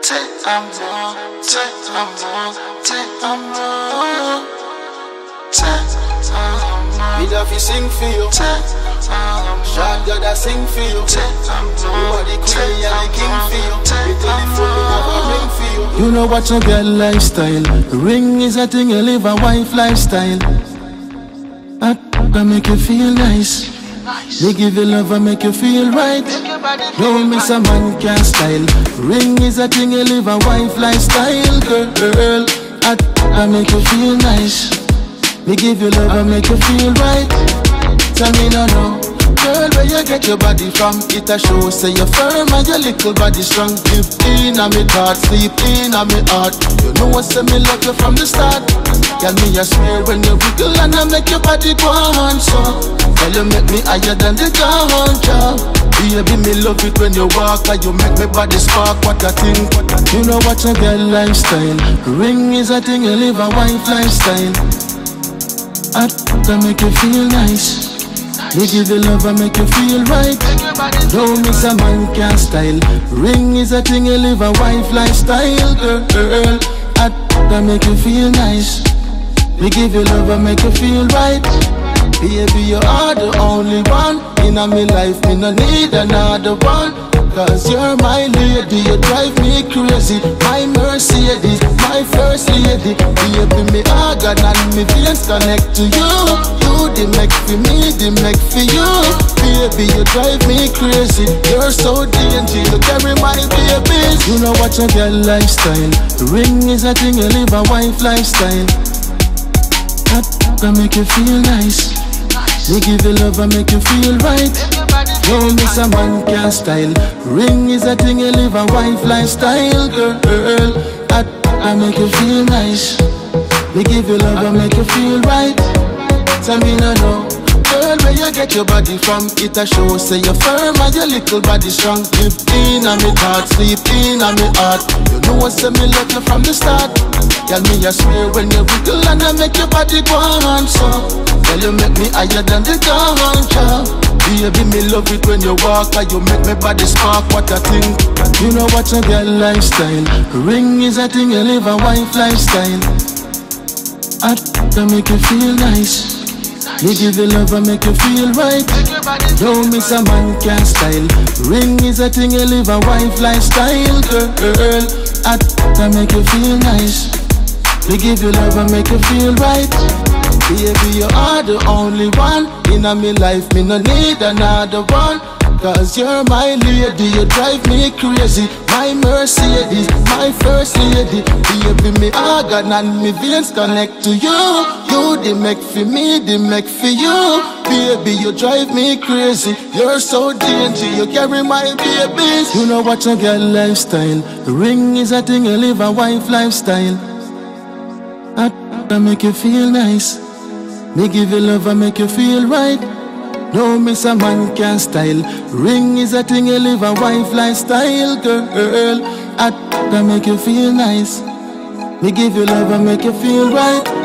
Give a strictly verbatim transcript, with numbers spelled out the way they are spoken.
take a more, take a more, take a more, take a more. Me love you sing for you, take a more. Shot God I sing for you, take a more. You are the queen and the king for you. Me tell the phone me have a ring for you. You know what your girl lifestyle. Ring is a thing you live a wife lifestyle. I make you feel nice. They give you love and make you feel right. Don't miss a man can't style. Ring is a thing you live a wife lifestyle, girl. I, I make you feel nice. They give you love and make you feel right. Tell me no no, girl, where you get your body from? It a show say you're firm and your little body strong. Live in a me thought, sleep in a me heart. You know what say me love you from the start. Girl, me a swear when you wiggle and I make your body go on so. Girl, you make me higher than the ground, yeah. Baby, me love it when you walk and you make me body spark. What I think, what I think. You know what your girl lifestyle. Ring is a thing you live a wife lifestyle. I to make you feel nice. Me give you love and make you feel right. Don't miss a man can't style. Ring is a thing you live a wife lifestyle, girl. I to make you feel nice. Me give you love and make you feel right. Baby, you are the only one in a me life. Me no need another one. Cause you're my lady, you drive me crazy. My Mercedes, my first lady. Baby, me organ and me veins connect to you. You the make for me, the make for you. Baby, you drive me crazy. You're so dangerous, you carry my babies. You know what your girl lifestyle. Ring is a thing you live a wife lifestyle. That can make you feel nice. Me give you love and make you feel right. Don't miss a man can't style. Ring is a thing you live a wife lifestyle, girl. That I make you feel nice. Me give you love and make you feel right. Tell me no no, girl, where you get your body from? It a show say you're firm and your little body strong. Live in a me thought, sleep in a me heart. You know what say me love you from the start. Girl, me a swear when you wiggle and I make your body go on so. Girl, you make me higher than the ground, yeah. Baby, me love it when you walk and you make me body spark. What I think. You know what your girl lifestyle. Ring is a thing you live a wife lifestyle. I to make you feel nice. Me give you love and make you feel right. Don't miss a man can't style. Ring is a thing you live a wife lifestyle, girl. I to make you feel nice. Me give you love and make you feel right. Baby, you are the only one in a me life. Me no need another one. Cause you're my lady, you drive me crazy. My Mercedes, my first lady. Baby, me organ and me veins connect to you. You the make for me, the make for you. Baby, you drive me crazy. You're so dangerous, you carry my babies. You know what your girl lifestyle. The ring is a thing you live a wife lifestyle. I, I make you feel nice. Me give you love and make you feel right. No miss a man can't style. Ring is a thing you live a wife lifestyle, girl. I to make you feel nice. Me give you love and make you feel right.